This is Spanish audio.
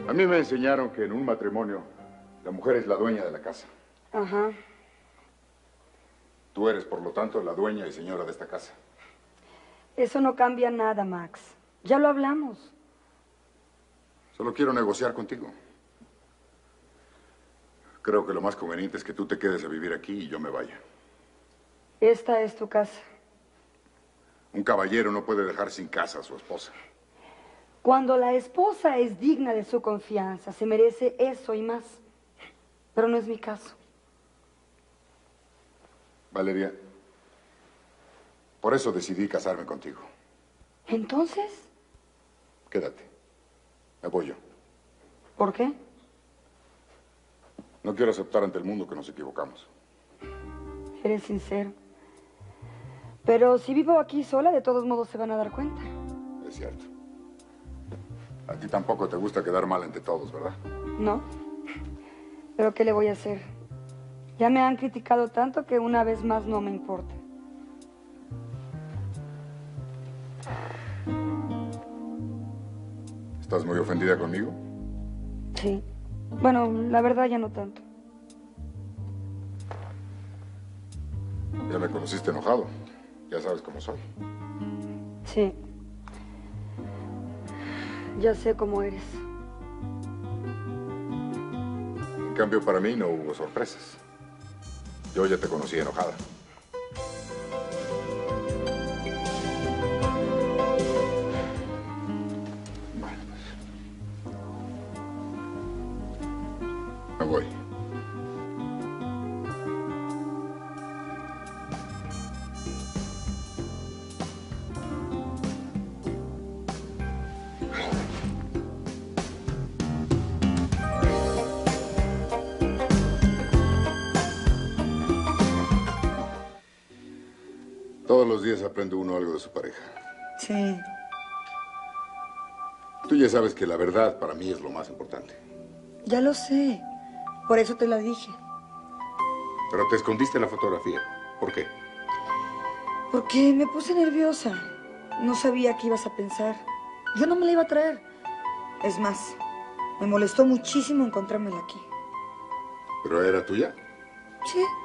A mí me enseñaron que en un matrimonio la mujer es la dueña de la casa. Ajá. Tú eres, por lo tanto, la dueña y señora de esta casa. Eso no cambia nada, Max. Ya lo hablamos. Solo quiero negociar contigo. Creo que lo más conveniente es que tú te quedes a vivir aquí y yo me vaya. Esta es tu casa. Un caballero no puede dejar sin casa a su esposa. Cuando la esposa es digna de su confianza, se merece eso y más. Pero no es mi caso. Valeria, por eso decidí casarme contigo. ¿Entonces? Quédate. Me voy yo. ¿Por qué? No quiero aceptar ante el mundo que nos equivocamos. Eres sincero. Pero si vivo aquí sola, de todos modos se van a dar cuenta. Es cierto. A ti tampoco te gusta quedar mal ante todos, ¿verdad? No. Pero ¿qué le voy a hacer? Ya me han criticado tanto que una vez más no me importa. ¿Estás muy ofendida conmigo? Sí. Bueno, la verdad ya no tanto. Ya me conociste enojado. Ya sabes cómo soy. Sí. Ya sé cómo eres. En cambio, para mí no hubo sorpresas. Yo ya te conocí enojada. Bueno, pues. Me voy. Todos los días aprende uno algo de su pareja. Sí. Tú ya sabes que la verdad para mí es lo más importante. Ya lo sé. Por eso te la dije. Pero te escondiste la fotografía. ¿Por qué? Porque me puse nerviosa. No sabía qué ibas a pensar. Yo no me la iba a traer. Es más, me molestó muchísimo encontrármela aquí. ¿Pero era tuya? Sí.